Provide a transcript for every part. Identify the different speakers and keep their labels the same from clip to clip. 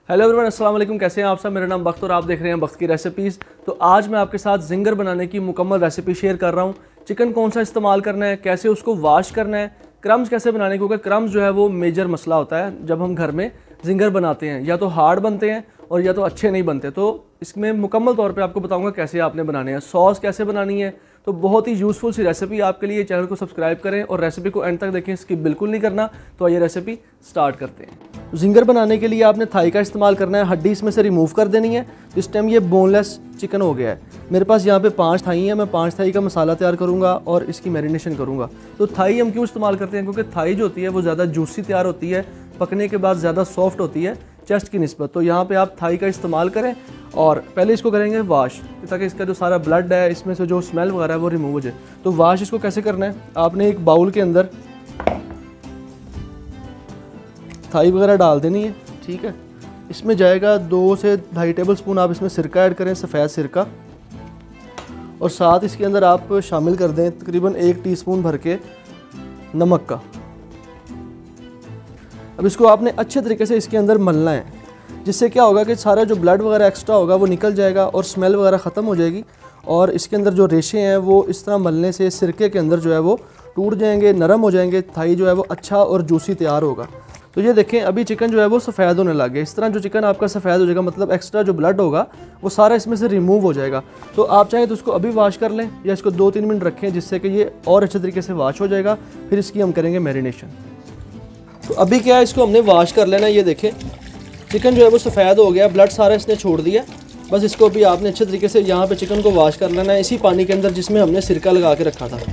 Speaker 1: Hello everyone, अस्सलाम वालेकुम। कैसे हैं आप सब? मेरा नाम बख्त और आप देख रहे हैं बख्त की रेसिपीज़। तो आज मैं आपके साथ जिंगर बनाने की मुकम्मल रेसिपी शेयर कर रहा हूँ। चिकन कौन सा इस्तेमाल करना है, कैसे उसको वॉश करना है, क्रम्स कैसे बनाने, क्योंकि क्रम्स जो है वो मेजर मसला होता है जब हम घर में जिंगर बनाते हैं। या तो हार्ड बनते हैं और या तो अच्छे नहीं बनते। तो इसमें मुकम्मल तौर पे आपको बताऊंगा कैसे आपने बनाने हैं, सॉस कैसे बनानी है। तो बहुत ही यूज़फुल सी रेसिपी आपके लिए। चैनल को सब्सक्राइब करें और रेसिपी को एंड तक देखें, स्किप बिल्कुल नहीं करना। तो आइए रेसिपी स्टार्ट करते हैं। जिंगर बनाने के लिए आपने थाई का इस्तेमाल करना है। हड्डी इसमें से रिमूव कर देनी है। तो इस टाइम ये बोनलेस चिकन हो गया है। मेरे पास यहाँ पे 5 थाई हैं। मैं 5 थाई का मसाला तैयार करूँगा और इसकी मैरिनेशन करूँगा। तो थाई हम क्यों इस्तेमाल करते हैं? क्योंकि थाई जो होती है वो ज़्यादा जूसी तैयार होती है, पकने के बाद ज़्यादा सॉफ्ट होती है चेस्ट की निस्बत। तो यहाँ पे आप थाई का इस्तेमाल करें और पहले इसको करेंगे वॉश, ताकि इसका जो सारा ब्लड है, इसमें से जो स्मेल वगैरह है वो रिमूव हो जाए। तो वॉश इसको कैसे करना है? आपने एक बाउल के अंदर थाई वगैरह डाल देनी है, ठीक है। इसमें जाएगा 2 से 2.5 टेबल स्पून आप इसमें सिरका ऐड करें, सफ़ेद सिरका। और साथ इसके अंदर आप शामिल कर दें तकरीबन 1 टीस्पून भर के नमक का। अब इसको आपने अच्छे तरीके से इसके अंदर मलना है, जिससे क्या होगा कि सारा जो ब्लड वगैरह एक्स्ट्रा होगा वो निकल जाएगा और स्मेल वगैरह ख़त्म हो जाएगी। और इसके अंदर जो रेशे हैं वो इस तरह मलने से सिरके के अंदर जो है वो टूट जाएंगे, नरम हो जाएंगे। थाई जो है वो अच्छा और जूसी तैयार होगा। तो ये देखें, अभी चिकन जो है वो सफ़ेद होने लग गया। इस तरह जो चिकन आपका सफ़ेद हो जाएगा, मतलब एक्स्ट्रा जो ब्लड होगा वो सारा इसमें से रिमूव हो जाएगा। तो आप चाहें तो इसको अभी वॉश कर लें या इसको 2-3 मिनट रखें, जिससे कि ये और अच्छे तरीके से वॉश हो जाएगा। फिर इसकी हम करेंगे मैरिनेशन। तो अभी क्या है, इसको हमने वॉश कर लेना है। ये देखें, चिकन जो है वो सफ़ेद हो गया, ब्लड सारा इसने छोड़ दिया। बस इसको भी आपने अच्छे तरीके से यहाँ पे चिकन को वॉश कर लेना है, इसी पानी के अंदर जिसमें हमने सिरका लगा के रखा था।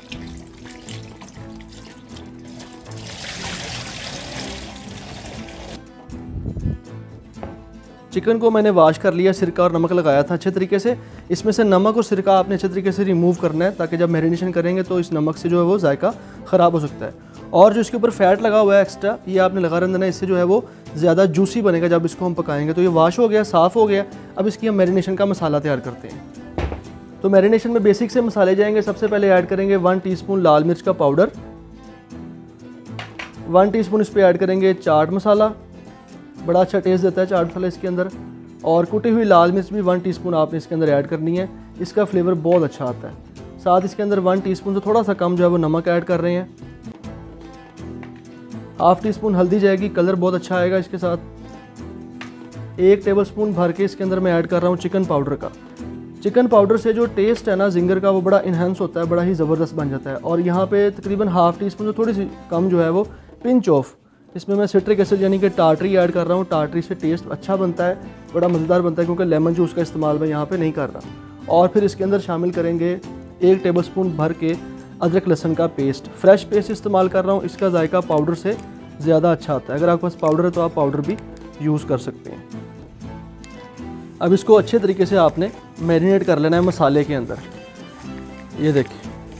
Speaker 1: चिकन को मैंने वॉश कर लिया, सिरका और नमक लगाया था अच्छे तरीके से। इसमें से नमक और सिरका आपने अच्छे तरीके से रिमूव करना है, ताकि जब मैरिनेशन करेंगे तो इस नमक से जो है वो जायका ख़राब हो सकता है। और जो इसके ऊपर फैट लगा हुआ है एक्स्ट्रा, ये आपने लगा रहना है। इससे जो है वो ज़्यादा जूसी बनेगा जब इसको हम पकाएंगे। तो ये वॉश हो गया, साफ़ हो गया। अब इसकी हम मैरिनेशन का मसाला तैयार करते हैं। तो मैरिनेशन में बेसिक से मसाले जाएंगे। सबसे पहले ऐड करेंगे 1 टीस्पून लाल मिर्च का पाउडर, 1 टीस्पून इस पर ऐड करेंगे चाट मसाला, बड़ा अच्छा टेस्ट देता है चाट मसाला इसके अंदर। और कुटी हुई लाल मिर्च भी 1 टीस्पून आपने इसके अंदर ऐड करनी है, इसका फ्लेवर बहुत अच्छा आता है। साथ इसके अंदर 1 टीस्पून से थोड़ा सा कम जो है वो नमक ऐड कर रहे हैं। 1/2 टीस्पून हल्दी जाएगी, कलर बहुत अच्छा आएगा इसके साथ। 1 टेबल स्पून भर के इसके अंदर मैं ऐड कर रहा हूँ चिकन पाउडर का। चिकन पाउडर से जो टेस्ट है ना जिंगर का, वो बड़ा इन्हेंस होता है, बड़ा ही ज़बरदस्त बन जाता है। और यहाँ पे तकरीबन 1/2 टीस्पून से थोड़ी सी कम जो है वो पिंच ऑफ, इसमें मैं सिट्रिक एसिड यानी कि टाटरी ऐड कर रहा हूँ। टाटरी से टेस्ट अच्छा बनता है, बड़ा मज़ेदार बनता है, क्योंकि लेमन जूस का इस्तेमाल मैं यहाँ पे नहीं कर रहा। और फिर इसके अंदर शामिल करेंगे 1 टेबल स्पून भर के अदरक लहसुन का पेस्ट। फ्रेश पेस्ट इस्तेमाल कर रहा हूँ, इसका जायका पाउडर से ज़्यादा अच्छा आता है। अगर आपके पास पाउडर है तो आप पाउडर भी यूज़ कर सकते हैं। अब इसको अच्छे तरीके से आपने मैरिनेट कर लेना है मसाले के अंदर। ये देखिए,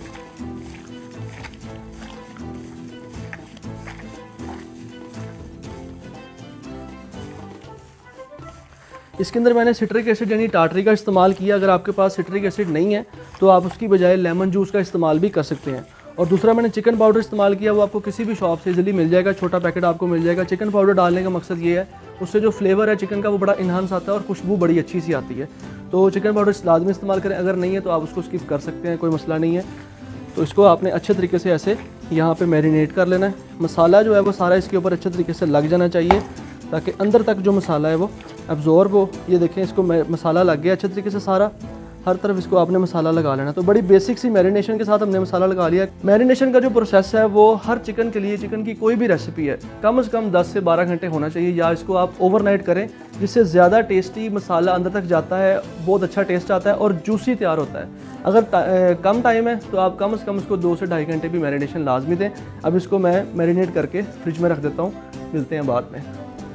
Speaker 1: इसके अंदर मैंने सिट्रिक एसिड यानी टाटरी का इस्तेमाल किया। अगर आपके पास सिट्रिक एसिड नहीं है तो आप उसकी बजाय लेमन जूस का इस्तेमाल भी कर सकते हैं। और दूसरा मैंने चिकन पाउडर इस्तेमाल किया, वो आपको किसी भी शॉप से इजीली मिल जाएगा, छोटा पैकेट आपको मिल जाएगा। चिकन पाउडर डालने का मकसद ये है, उससे जो फ्लेवर है चिकन का वो बड़ा इन्हांस आता है और खुशबू बड़ी अच्छी सी आती है। तो चिकन पाउडर लाजमी इस्तेमाल करें, अगर नहीं है तो आप उसको स्किप कर सकते हैं, कोई मसला नहीं है। तो इसको आपने अच्छे तरीके से ऐसे यहाँ पर मैरिनेट कर लेना है। मसाला जो है वो सारा इसके ऊपर अच्छे तरीके से लग जाना चाहिए, ताकि अंदर तक जो मसाला है वो एब्जॉर्ब हो। ये देखें, इसको मसाला लग गया अच्छे तरीके से सारा, हर तरफ इसको आपने मसाला लगा लेना। तो बड़ी बेसिक सी मैरिनेशन के साथ हमने मसाला लगा लिया। मैरिनेशन का जो प्रोसेस है वो हर चिकन के लिए, चिकन की कोई भी रेसिपी है, कम से कम 10 से 12 घंटे होना चाहिए, या इसको आप ओवरनाइट करें, जिससे ज़्यादा टेस्टी मसाला अंदर तक जाता है, बहुत अच्छा टेस्ट आता है और जूसी तैयार होता है। अगर कम टाइम है तो आप कम से कम इसको 2 से 2.5 घंटे भी मैरिनेशन लाजमी दें। अब इसको मैं मैरिनेट करके फ्रिज में रख देता हूँ, मिलते हैं बाद में।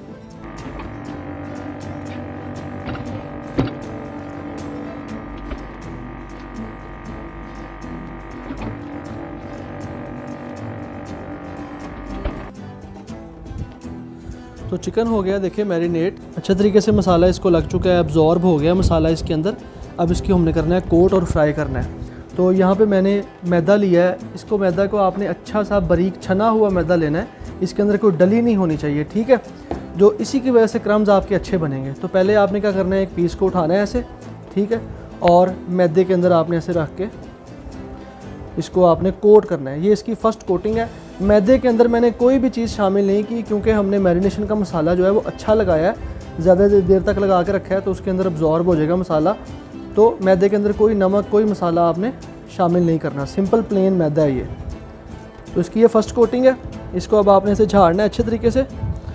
Speaker 1: तो चिकन हो गया देखिए मैरिनेट, अच्छे तरीके से मसाला इसको लग चुका है, एब्जॉर्ब हो गया मसाला इसके अंदर। अब इसकी हमने करना है कोट और फ्राई करना है। तो यहाँ पे मैंने मैदा लिया है, इसको मैदा को आपने अच्छा सा बारीक छना हुआ मैदा लेना है, इसके अंदर कोई डली नहीं होनी चाहिए, ठीक है। जो इसी की वजह से क्रम्स आपके अच्छे बनेंगे। तो पहले आपने क्या करना है, एक पीस को उठाना है ऐसे, ठीक है, और मैदे के अंदर आपने ऐसे रख के इसको आपने कोट करना है। ये इसकी फ़र्स्ट कोटिंग है। मैदे के अंदर मैंने कोई भी चीज़ शामिल नहीं की, क्योंकि हमने मैरिनेशन का मसाला जो है वो अच्छा लगाया है, ज़्यादा देर तक लगा के रखा है तो उसके अंदर अब्जॉर्ब हो जाएगा मसाला। तो मैदे के अंदर कोई नमक, कोई मसाला आपने शामिल नहीं करना, सिंपल प्लेन मैदा है ये। तो इसकी ये फ़र्स्ट कोटिंग है। इसको अब आपने इसे झाड़ना है अच्छे तरीके से।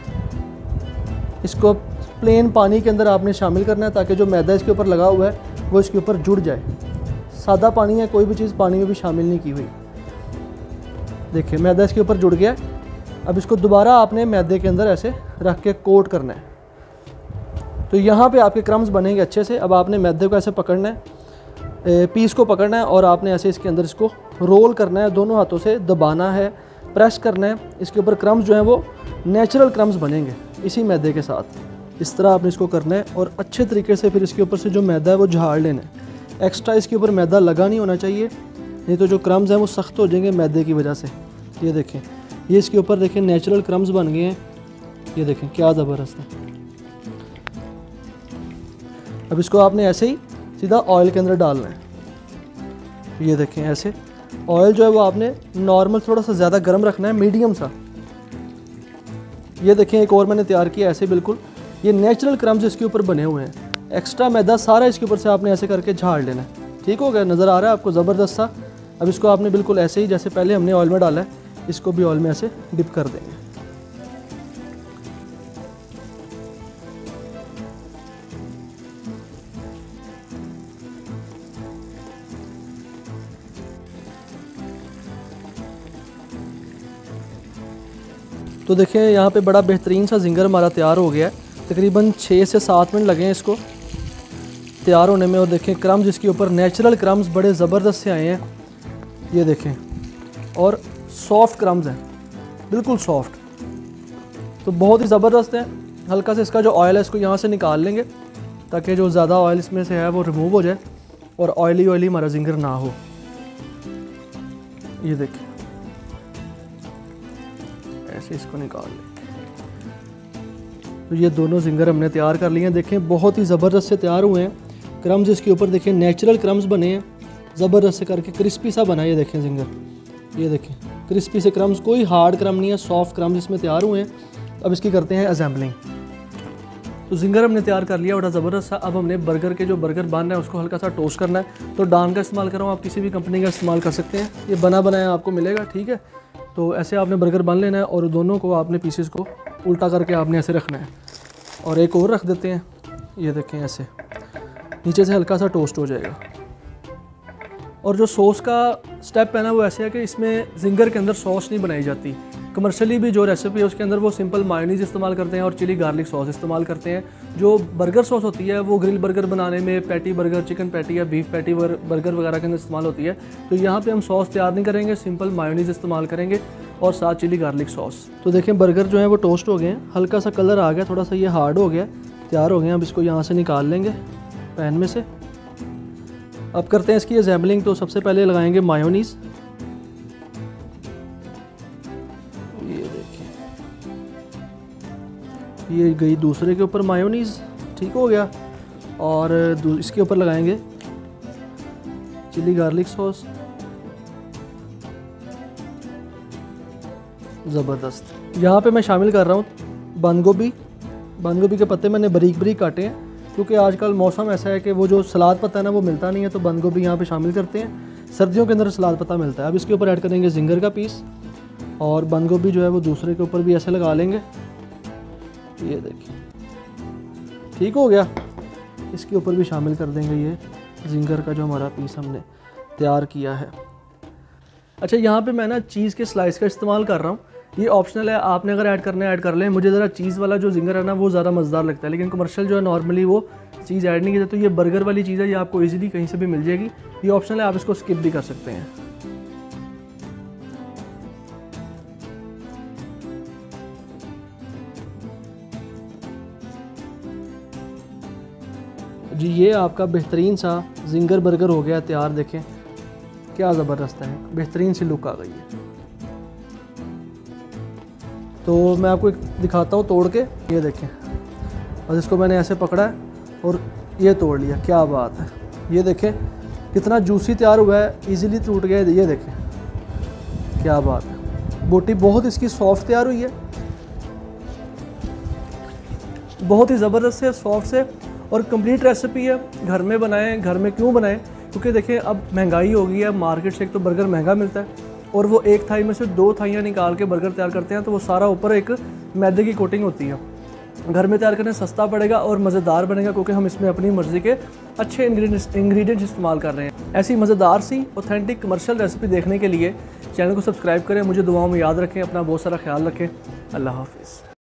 Speaker 1: इसको प्लेन पानी के अंदर आपने शामिल करना है ताकि जो मैदा इसके ऊपर लगा हुआ है वो इसके ऊपर जुड़ जाए। सादा पानी है, कोई भी चीज़ पानी में भी शामिल नहीं की हुई। देखिए मैदा इसके ऊपर जुड़ गया। अब इसको दोबारा आपने मैदे के अंदर ऐसे रख के कोट करना है। तो यहाँ पे आपके क्रम्स बनेंगे अच्छे से। अब आपने मैदे को ऐसे पकड़ना है, पीस को पकड़ना है और आपने ऐसे इसके अंदर इसको रोल करना है, दोनों हाथों से दबाना है, प्रेस करना है। इसके ऊपर क्रम्स जो हैं वो नेचुरल क्रम्स बनेंगे इसी मैदे के साथ। इस तरह आपने इसको करना है और अच्छे तरीके से फिर इसके ऊपर से जो मैदा है वो झाड़ लेना है। एक्स्ट्रा इसके ऊपर मैदा लगा नहीं होना चाहिए, नहीं तो जो क्रम्स हैं वो सख्त हो जाएंगे मैदे की वजह से। ये देखें, ये इसके ऊपर देखें नेचुरल क्रम्स बन गए हैं। ये देखें क्या ज़बरदस्त है। अब इसको आपने ऐसे ही सीधा ऑयल के अंदर डालना है। ये देखें ऐसे ऑयल जो है वो आपने नॉर्मल थोड़ा सा ज़्यादा गर्म रखना है, मीडियम सा। ये देखें एक और मैंने तैयार किया ऐसे बिल्कुल। ये नेचुरल क्रम्स इसके ऊपर बने हुए हैं। एक्स्ट्रा मैदा सारा इसके ऊपर से आपने ऐसे करके झाड़ लेना है। ठीक हो गया, नज़र आ रहा है आपको ज़बरदस्त सा। अब इसको आपने बिल्कुल ऐसे ही जैसे पहले हमने ऑयल में डाला है, इसको भी ऑयल में ऐसे डिप कर देंगे। तो देखिए यहाँ पे बड़ा बेहतरीन सा जिंगर हमारा तैयार हो गया है। तकरीबन 6 से 7 मिनट लगे हैं इसको तैयार होने में। और देखें क्रम्स इसके ऊपर नेचुरल क्रम्स बड़े ज़बरदस्त से आए हैं। ये देखें, और सॉफ्ट क्रम्स हैं, बिल्कुल सॉफ्ट। तो बहुत ही ज़बरदस्त है। हल्का से इसका जो ऑयल है इसको यहाँ से निकाल लेंगे ताकि जो ज़्यादा ऑयल इसमें से है वो रिमूव हो जाए और ऑयली हमारा जिंगर ना हो। ये देखें ऐसे इसको निकाल लें। तो ये दोनों जिंगर हमने तैयार कर लिए हैं। देखें बहुत ही ज़बरदस्त से तैयार हुए हैं। क्रम्स इसके ऊपर देखें नेचुरल क्रम्स बने हैं, ज़बरदस्त से करके क्रिस्पी सा बना है। ये देखें जिंगर, ये देखें क्रिस्पी से क्रम्स, कोई हार्ड क्रम नहीं है, सॉफ्ट क्रम्स इसमें तैयार हुए हैं। अब इसकी करते हैं असेंबलिंग। तो जिंगर हमने तैयार कर लिया बड़ा ज़बरदस्त सा। अब हमने बर्गर के जो बर्गर बन है उसको हल्का सा टोस्ट करना है। तो डान का इस्तेमाल कर रहा हूँ, आप किसी भी कंपनी का इस्तेमाल कर सकते हैं। ये बना बनाया आपको मिलेगा, ठीक है। तो ऐसे आपने बर्गर बन लेना है और दोनों को आपने पीसेस को उल्टा करके आपने ऐसे रखना है। और एक और रख देते हैं। ये देखें ऐसे नीचे से हल्का सा टोस्ट हो जाएगा। और जो सॉस का स्टेप है ना वो ऐसे है कि इसमें जिंगर के अंदर सॉस नहीं बनाई जाती। कमर्शियली भी जो रेसिपी है उसके अंदर वो सिंपल मायोनीज़ इस्तेमाल करते हैं और चिली गार्लिक सॉस इस्तेमाल करते हैं। जो बर्गर सॉस होती है वो ग्रिल बर्गर बनाने में, पैटी बर्गर, चिकन पैटी या बीफ पैटी बर्गर वगैरह के अंदर इस्तेमाल होती है। तो यहाँ पे हम सॉस तैयार नहीं करेंगे, सिंपल मायोनीज़ इस्तेमाल करेंगे और साथ चिली गार्लिक सॉस। तो देखें बर्गर जो है वो टोस्ट हो गए हैं, हल्का सा कलर आ गया, थोड़ा सा ये हार्ड हो गया, तैयार हो गए। अब इसको यहाँ से निकाल लेंगे पैन में से। अब करते हैं इसकी असेंबलिंग। तो सबसे पहले लगाएंगे मायोनीज़। ये देखिए ये गई दूसरे के ऊपर मायोनीज़, ठीक हो गया। और इसके ऊपर लगाएंगे चिली गार्लिक सॉस, ज़बरदस्त। यहाँ पे मैं शामिल कर रहा हूँ बंद गोभी। बंद गोभी के पत्ते मैंने बारीक बारीक काटे हैं क्योंकि आजकल मौसम ऐसा है कि वो जो सलाद पत्ता है ना वो मिलता नहीं है, तो बंद गोभी यहाँ पे शामिल करते हैं। सर्दियों के अंदर सलाद पत्ता मिलता है। अब इसके ऊपर ऐड करेंगे जिंगर का पीस और बंद गोभी जो है वो दूसरे के ऊपर भी ऐसे लगा लेंगे। ये देखिए ठीक हो गया। इसके ऊपर भी शामिल कर देंगे ये जिंगर का जो हमारा पीस हमने तैयार किया है। अच्छा यहाँ पे मैं ना चीज़ के स्लाइस का इस्तेमाल कर रहा हूँ, ये ऑप्शनल है, आपने अगर ऐड करना है ऐड कर लें। मुझे ज़रा चीज़ वाला जो जिंगर है ना वो ज़्यादा मज़ेदार लगता है, लेकिन कमर्शियल जो है नॉर्मली वो चीज़ ऐड नहीं की जाती। तो ये बर्गर वाली चीज़ है, ये आपको इजीली कहीं से भी मिल जाएगी। ये ऑप्शनल है, आप इसको स्किप भी कर सकते हैं। जी ये आपका बेहतरीन सा जिंगर बर्गर हो गया तैयार। देखें क्या ज़बरदस्त है, बेहतरीन सी लुक आ गई है। तो मैं आपको एक दिखाता हूँ तोड़ के, ये देखें। बस इसको मैंने ऐसे पकड़ा है और ये तोड़ लिया, क्या बात है। ये देखें कितना जूसी तैयार हुआ है, इजीली टूट गया, ये देखें क्या बात है। बोटी बहुत इसकी सॉफ्ट तैयार हुई है, बहुत ही ज़बरदस्त है, सॉफ्ट से और कंप्लीट रेसिपी है। घर में बनाएं, घर में क्यों बनाएं, क्योंकि देखिए अब महंगाई हो गई है, मार्केट से एक तो बर्गर महंगा मिलता है और वो एक थाई में से 2 थाइयाँ निकाल के बर्गर तैयार करते हैं, तो वो सारा ऊपर एक मैदे की कोटिंग होती है। घर में तैयार करने सस्ता पड़ेगा और मज़ेदार बनेगा, क्योंकि हम इसमें अपनी मर्ज़ी के अच्छे इंग्रेडिएंट्स इस्तेमाल कर रहे हैं। ऐसी मज़ेदार सी ऑथेंटिक कमर्शियल रेसिपी देखने के लिए चैनल को सब्सक्राइब करें। मुझे दुआओं में याद रखें, अपना बहुत सारा ख्याल रखें। अल्लाह हाफ़िज़।